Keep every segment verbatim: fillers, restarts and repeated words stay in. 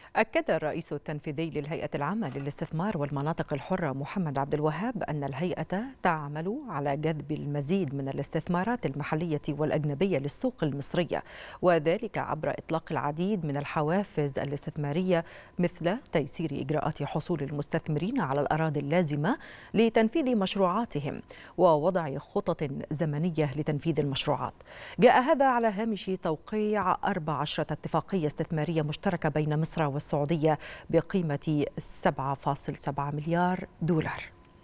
أكد الرئيس التنفيذي للهيئة العامة للاستثمار والمناطق الحرة محمد عبد الوهاب أن الهيئة تعمل على جذب المزيد من الاستثمارات المحلية والأجنبية للسوق المصرية، وذلك عبر إطلاق العديد من الحوافز الاستثمارية مثل تيسير إجراءات حصول المستثمرين على الأراضي اللازمة لتنفيذ مشروعاتهم ووضع خطط زمنية لتنفيذ المشروعات. جاء هذا على هامش توقيع أربع عشرة اتفاقية استثمارية مشتركة بين مصر والسعودية بقيمة سبعة فاصلة سبعة مليار دولار.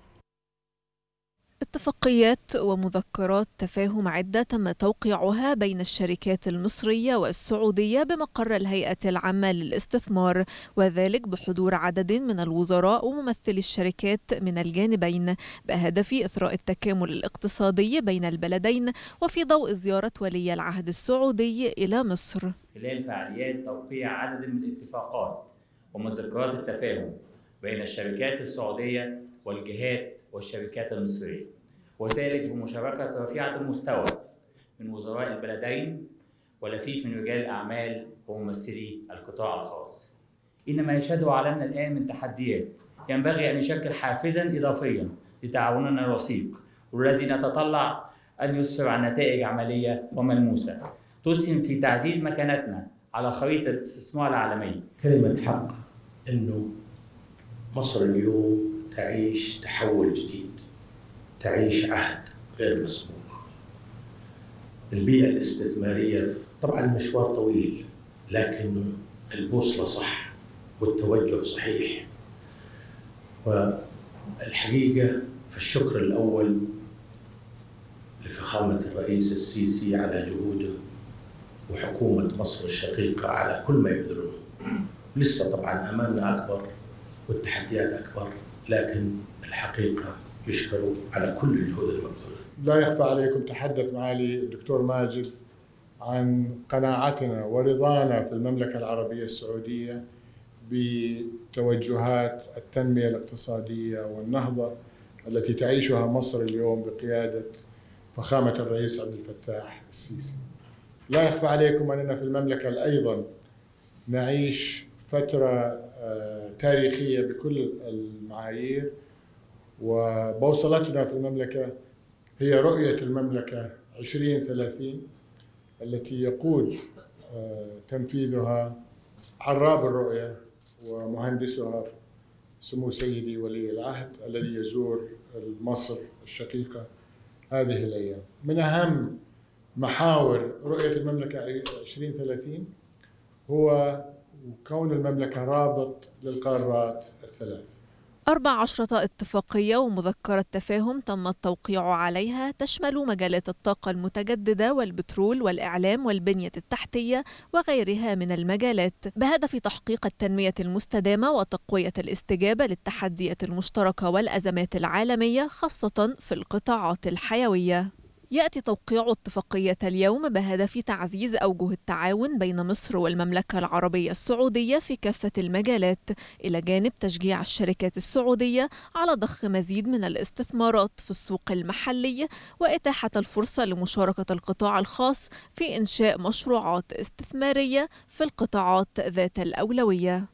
اتفاقيات ومذكرات تفاهم عدة تم توقيعها بين الشركات المصرية والسعودية بمقر الهيئة العامة للاستثمار، وذلك بحضور عدد من الوزراء وممثلي الشركات من الجانبين بهدف إثراء التكامل الاقتصادي بين البلدين، وفي ضوء زيارة ولي العهد السعودي إلى مصر. خلال فعاليات توقيع عدد من الاتفاقات ومذكرات التفاهم بين الشركات السعودية والجهات والشركات المصرية، وذلك بمشاركة رفيعة المستوى من وزراء البلدين ولفيف من رجال الأعمال وممثلي القطاع الخاص. إن ما يشهده عالمنا الآن من تحديات ينبغي أن يشكل حافزاً إضافياً لتعاوننا الوثيق، والذي نتطلع أن يسفر عن نتائج عملية وملموسة تسهم في تعزيز مكانتنا على خريطة الاستثمار العالمية. كلمة حق إنه مصر اليوم تعيش تحول جديد، تعيش عهد غير مسبوق. البيئة الاستثمارية طبعا المشوار طويل، لكن البوصلة صح والتوجه صحيح. والحقيقة فالشكر الأول لفخامة الرئيس السيسي على جهوده وحكومة مصر الشقيقة على كل ما يبذلونه. لسه طبعا أمامنا أكبر والتحديات أكبر، لكن الحقيقة يشكروا على كل الجهود المبذولة. لا يخفى عليكم تحدث معالي الدكتور ماجد عن قناعتنا ورضانا في المملكة العربية السعودية بتوجهات التنمية الاقتصادية والنهضة التي تعيشها مصر اليوم بقيادة فخامة الرئيس عبد الفتاح السيسي. لا يخفى عليكم أننا في المملكة أيضا نعيش فترة تاريخية بكل المعايير، وبوصلتنا في المملكة هي رؤية المملكة عشرين ثلاثين التي يقود تنفيذها عراب الرؤية ومهندسها سمو سيدي ولي العهد الذي يزور مصر الشقيقة هذه الأيام. من أهم محاور رؤية المملكة عشرين ثلاثين هو كون المملكة رابط للقارات الثلاث. أربع عشرة اتفاقية ومذكرة تفاهم تم التوقيع عليها تشمل مجالات الطاقة المتجددة والبترول والإعلام والبنية التحتية وغيرها من المجالات، بهدف تحقيق التنمية المستدامة وتقوية الاستجابة للتحديات المشتركة والأزمات العالمية خاصة في القطاعات الحيوية. يأتي توقيع اتفاقية اليوم بهدف تعزيز أوجه التعاون بين مصر والمملكة العربية السعودية في كافة المجالات، إلى جانب تشجيع الشركات السعودية على ضخ مزيد من الاستثمارات في السوق المحلي وإتاحة الفرصة لمشاركة القطاع الخاص في إنشاء مشروعات استثمارية في القطاعات ذات الأولوية.